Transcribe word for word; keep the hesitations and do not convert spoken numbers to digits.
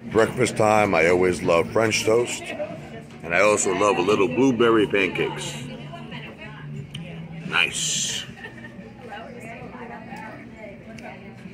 Breakfast time, I always love French toast. And I also love a little blueberry pancakes. Nice.